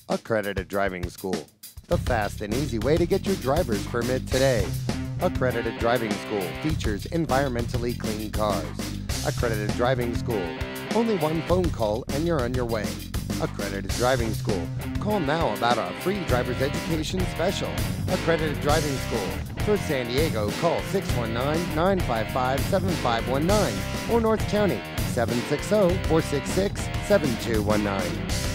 Accredited Driving School, the fast and easy way to get your driver's permit today. Accredited Driving School features environmentally clean cars. Accredited Driving School, only one phone call and you're on your way. Accredited Driving School, call now about our free driver's education special. Accredited Driving School, for San Diego, call 619-955-7519 or North County, 760-466-7219.